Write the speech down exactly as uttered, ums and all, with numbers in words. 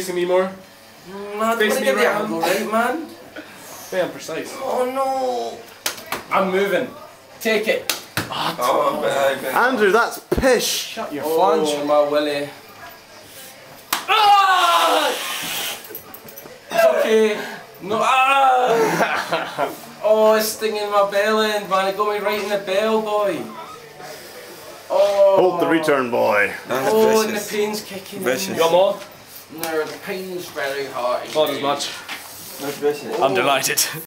facing me more. Mm, I Face don't me get the round. angle right, man. Damn precise. Oh no. I'm moving. Take it. Oh, baby. Andrew, that's pish. Shut your Oh, flange. my willy. Ah! It's okay. No. Ah! Oh, it's stinging my bell end, man. It got me right in the bell, boy. Oh. Hold the return, boy. That's Oh, and the vicious. pain's kicking Vicious. in. You got more? No, the pain's very hard. Not as much. That's vicious. I'm delighted.